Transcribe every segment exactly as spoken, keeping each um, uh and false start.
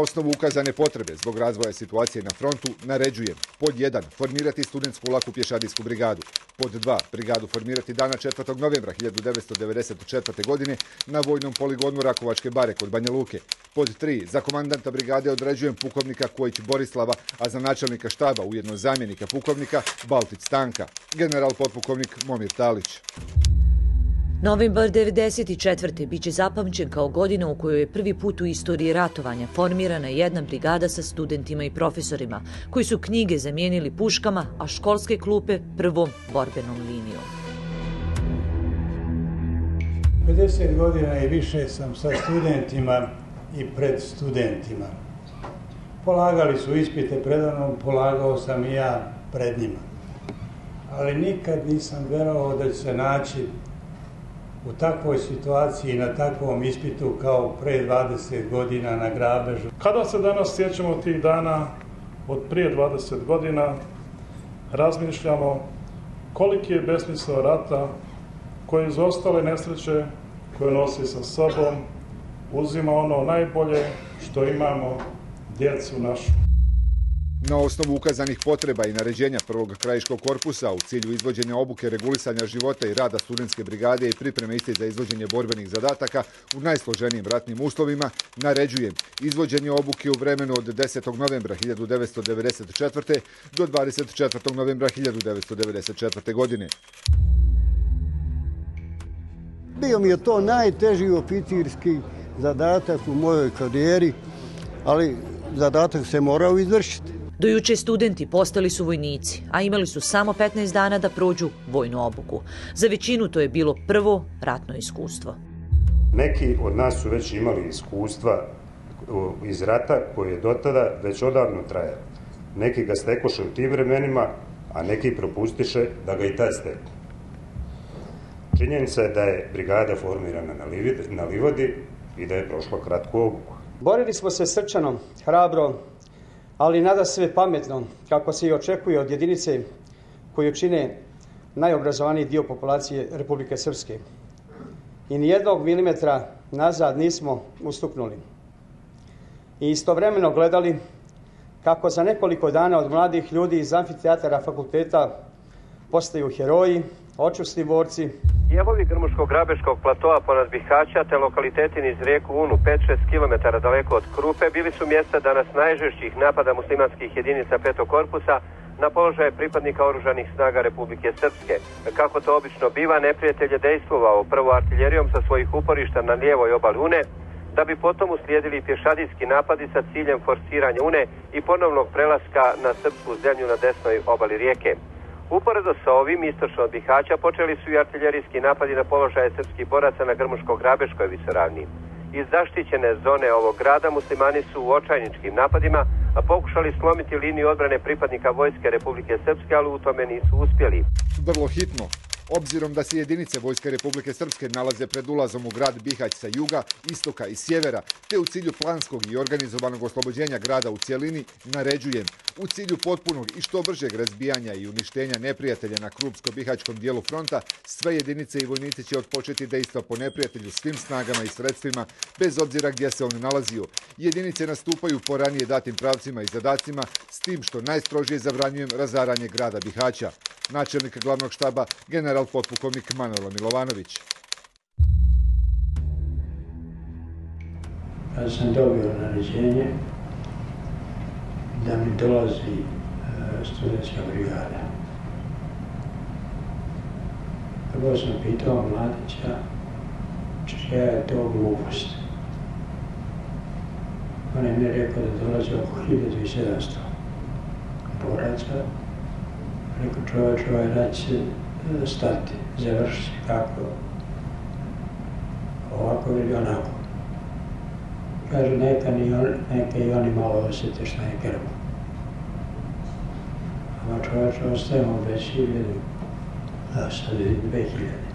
osnovu ukazane potrebe zbog razvoja situacije na frontu naređujem pod jedan formirati studentsku laku pješadijsku brigadu, pod dva brigadu formirati dana četvrtog novembra hiljadu devetsto devedeset četvrte. godine na vojnom poligonu Rakovačke bare kod Banja Luke, pod tri za komandanta brigade određujem pukovnika Kojić Borislava, a za načelnika štaba ujedno zamjenika pukovnika Baltić Stanka, general potpukovnik Momir Talić. Novembar devedeset četvrte biće zapamćen kao godina u kojoj je prvi put u istoriji ratovanja formirana jedna brigada sa studentima i profesorima, koji su knjige zamijenili puškama, a školske klupe prvom borbenom linijom. pedeset godina i više sam sa studentima i pred studentima. Polagali su ispite predano, polagao sam i ja pred njima. Ali nikad nisam verovao da će se naći u takvoj situaciji i na takvom ispitu kao pre dvadeset godina na grabežu. Kada se danas sjećamo tih dana od prije dvadeset godina, razmišljamo koliki je besmisao rata, koje iz ostale nesreće koje nosi sa sobom, uzima ono najbolje što imamo, djecu našu. Na osnovu ukazanih potreba i naređenja prvog krajiškog korpusa u cilju izvođenja obuke, regulisanja života i rada studentske brigade i pripreme iste za izvođenje borbenih zadataka u najsloženijim ratnim uslovima, naređujem izvođenje obuke u vremenu od desetog novembra hiljadu devetsto devedeset četvrte. do dvadeset četvrtog novembra hiljadu devetsto devedeset četvrte. godine. Bio mi je to najteži oficirski zadatak u mojoj karijeri, ali zadatak se morao izvršiti. Do juče studenti postali su vojnici, a imali su samo petnaest dana da prođu vojnu obuku. Za većinu to je bilo prvo ratno iskustvo. Neki od nas su već imali iskustva iz rata koje je do tada već odavno trajalo. Neki ga stekoše u tim vremenima, a neki propustiše da ga i tad steknu. Činjenica je da je brigada formirana na livadi i da je prošla kratku obuku. Borili smo se srčano, hrabro, ali nada sve pametno, kako se i očekuje od jedinice koju čine najobrazovaniji dio populacije Republike Srpske. I nijednog milimetra nazad nismo ustuknuli. I istovremeno gledali kako za nekoliko dana od mladih ljudi iz amfiteatara fakulteta postaju heroji, očusni borci. Dijelovi Grmuško-Grabeškog platoa pored Bihaća te lokaliteti niz rijeku Unu pet do šest kilometara daleko od Krupe bili su mjesta danas najžešćih napada muslimanskih jedinica petog korpusa na položaje pripadnika oružanih snaga Republike Srpske. Kako to obično biva, neprijatelj je dejstvovao prvo artiljerijom sa svojih uporišta na lijevoj obali Une, da bi potom uslijedili pješadijski napadi sa ciljem forsiranja Une i ponovnog prelaska na srpsku zemlju na desnoj obali rijeke. Uporedo sa ovim, istočno od Bihaća, počeli su i artiljerijski napadi na položaje srpskih boraca na Grmuško-Grabeškoj visoravni. Iz zaštićene zone ovog grada muslimani su u očajničkim napadima pokušali slomiti liniju odbrane pripadnika Vojske Republike Srpske, ali u tome nisu uspjeli. Vrlo hitno. Obzirom da se jedinice Vojske Republike Srpske nalaze pred ulazom u grad Bihać sa juga, istoka i sjevera, te u cilju planskog i organizovanog oslobođenja grada u cjelini, naređujem u cilju potpunog i što bržeg razbijanja i uništenja neprijatelja na krupsko-bihaćkom dijelu fronta, sve jedinice i vojnici će odpočeti dejstva po neprijatelju svim snagama i sredstvima, bez obzira gdje se on nalazio. Jedinice nastupaju po ranije datim pravcima i zadacima, s tim što najstrožije zabranjujem razaranje grada Bihaća. Načelnik glavnog štaba, general potpukovnik Manojlo Milovanović. Ja sam dobio naređenje da mi dolazi studentska brigada. Prvo sam pitao Mladića čija je to glupost. On je mi rekao da dolazi oko hiljadu sedamsto boraca. Rekao čovječ, ovaj rat će stati, završiti kako, ovako ili onako. Kaže, neka, on, neka i oni malo osjete šta je krvo. A čovječ, ostajemo bez hiljadu, a sad je dve hiljade.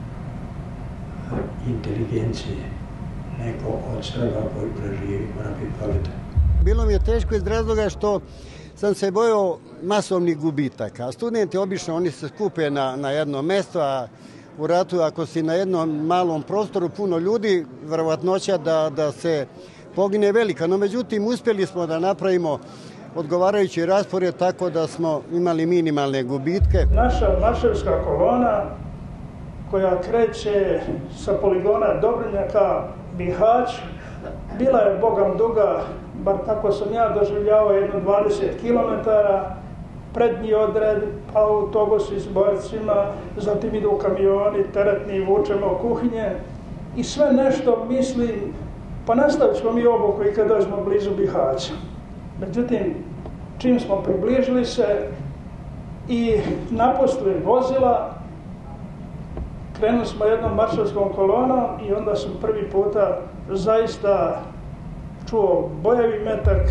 Inteligencije, neko od Srba koji preživi, mora biti pametan. Bilo mi je teško iz razloga što sam se bojao masovnih gubitaka. Studenti obično oni se skupe na, na jedno mjesto, a u ratu ako si na jednom malom prostoru puno ljudi, vjerovatnoća da, da se pogine velika. No međutim, uspjeli smo da napravimo odgovarajući raspored tako da smo imali minimalne gubitke. Naša marševska kolona koja kreće sa poligona Dobrinjaka Bihać bila je bogam duga, bar tako sam ja doživljavao, jedno dvadeset kilometara, prednji odred, pa autobusi s borcima, zatim idu kamioni, teretni, vučemo kuhinje i sve nešto mislim, pa nastavit ćemo mi obuku i kad dođemo blizu Bihaća. Međutim, čim smo približili se i napustili vozila, krenuli smo jednom maršalskom kolonom i onda sam prvi puta zaista čuo bojevi metak.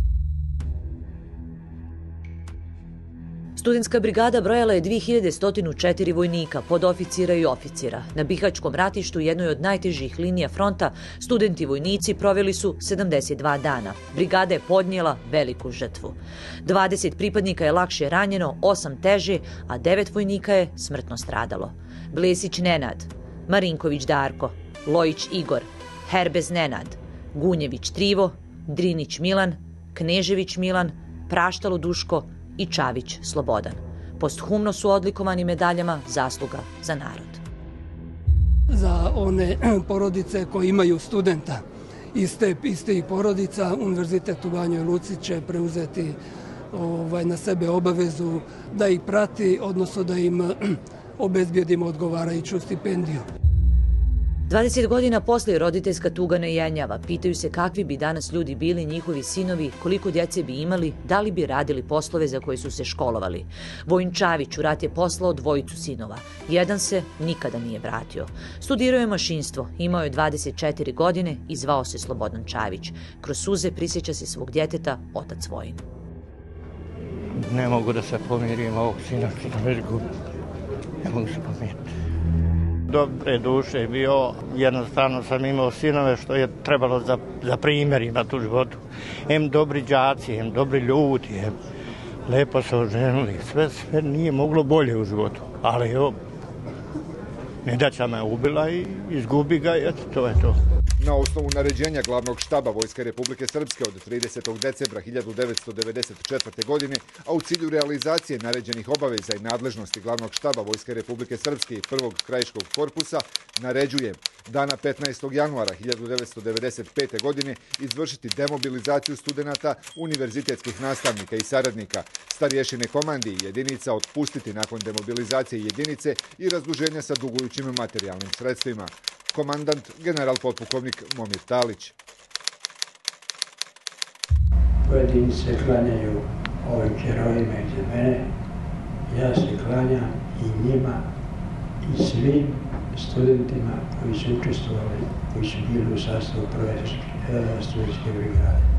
Studentska brigada brojala je dve hiljade sto četiri vojnika, podoficira i oficira. Na Bihaćkom ratištu, jednoj od najtežih linija fronta, studenti vojnici proveli su sedamdeset dva dana. Brigada je podnijela veliku žrtvu. dvadeset pripadnika je lakše ranjeno, osam teže, a devet vojnika je smrtno stradalo. Blesić Nenad, Marinković Darko, Lojić Igor, Herbez Nenad, Gunjević Trivo, Drinić Milan, Knežević Milan, Praštalo Duško i Čavić Slobodan. Posthumno su odlikovani medaljama Zasluga za narod. Za one porodice koji imaju studenta iste, iste porodica, Univerzitet u Banjoj Luci će preuzeti ovaj, na sebe obavezu da ih prati, odnosno da im obezbjedimo odgovarajuću stipendiju. dvadeset godina posle roditeljska tuga ne jenjava. Pitaju se kakvi bi danas ljudi bili, njihovi sinovi, koliko djece bi imali, da li bi radili poslove za koje su se školovali. Vojin Čavić u rat je poslao dvojicu sinova. Jedan se nikada nije vratio. Studirao je mašinstvo, imao je dvadeset četiri godine i zvao se Slobodan Čavić. Kroz suze prisjeća se svog djeteta, otac Vojin. Ne mogu da se pomirim ovog sina što sam već gubio. Ne mogu se pomiriti. Dobre duše bio, jednostavno sam imao sinove što je trebalo za, za primjer imati u životu. Em dobri đaci, em dobri ljudi, em lepo se oženili, sve, sve nije moglo bolje u životu. Ali evo, nedaća me ubila i izgubi ga i eto, to je to. Na osnovu naređenja glavnog štaba Vojske Republike Srpske od tridesetog decembra hiljadu devetsto devedeset četvrte. godine, a u cilju realizacije naređenih obaveza i nadležnosti glavnog štaba Vojske Republike Srpske i prvog krajiškog korpusa, naređuje dana petnaestog januara hiljadu devetsto devedeset pete. godine izvršiti demobilizaciju studenata, univerzitetskih nastavnika i saradnika, starješine komandi i jedinica otpustiti nakon demobilizacije jedinice i razduženja sa dugujućim materijalnim sredstvima. Komandant, general potpukovnik Momir Talić. Pojedini se klanjaju ovim herojima iza mene, ja se klanjam i njima i svim studentima koji su učestvovali, koji su bili u sastavu prve studentske brigade.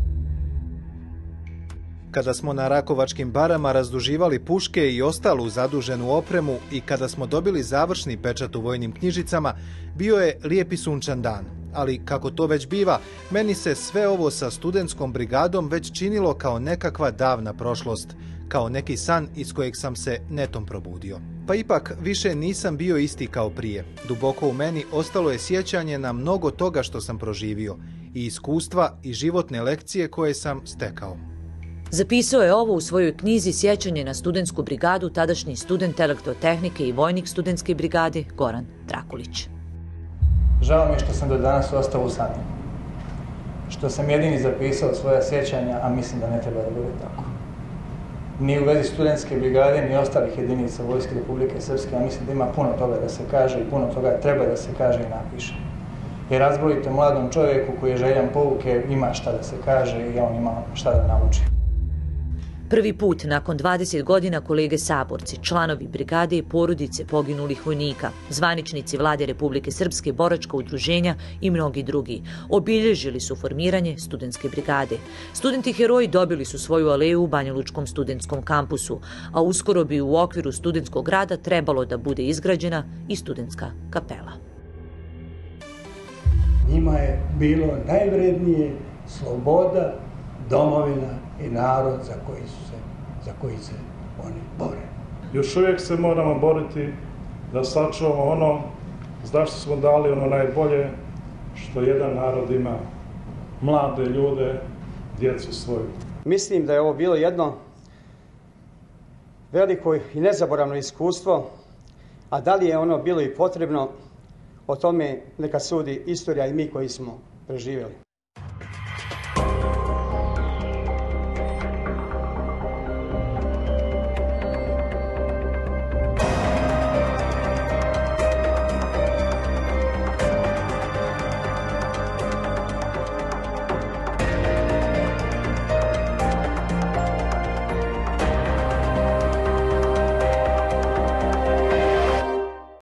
Kada smo na Rakovačkim barama razduživali puške i ostalu zaduženu opremu i kada smo dobili završni pečat u vojnim knjižicama, bio je lijepi sunčan dan. Ali, kako to već biva, meni se sve ovo sa studentskom brigadom već činilo kao nekakva davna prošlost, kao neki san iz kojeg sam se netom probudio. Pa ipak više nisam bio isti kao prije. Duboko u meni ostalo je sjećanje na mnogo toga što sam proživio, i iskustva i životne lekcije koje sam stekao. Zapisao je ovo u svojoj knjizi Sjećanje na studentsku brigadu tadašnji student elektrotehnike i vojnik studentske brigade Goran Drakulić. Žao mi je što sam do danas ostao u sanu. Što sam jedini zapisao svoja sjećanja, a mislim da ne treba da bude tako. Ni u vezi studentske brigade, ni ostalih jedinica Vojske Republike Srpske, a mislim da ima puno toga da se kaže i puno toga treba da se kaže i napiše. Jer razbolite mladom čovjeku koji je željan pouke, ima šta da se kaže i on ima šta da nauči. Prvi put nakon dvadeset godina kolege saborci, članovi brigade i porodice poginulih vojnika, zvaničnici Vlade Republike Srpske, boračka udruženja i mnogi drugi obilježili su formiranje studentske brigade. Studenti heroji dobili su svoju aleju u Banjalučkom studentskom kampusu, a uskoro bi u okviru studentskog rada trebalo da bude izgrađena i studentska kapela. Njima je bilo najvrednije sloboda, domovina i narod za koji su se, za koji se oni bore. Još uvijek se moramo boriti da sačuvamo ono zašto smo dali ono najbolje što jedan narod ima. mlade ljude, djecu svoju. Mislim da je ovo bilo jedno veliko i nezaboravno iskustvo, a da li je ono bilo i potrebno, o tome neka sudi istorija i mi koji smo preživjeli.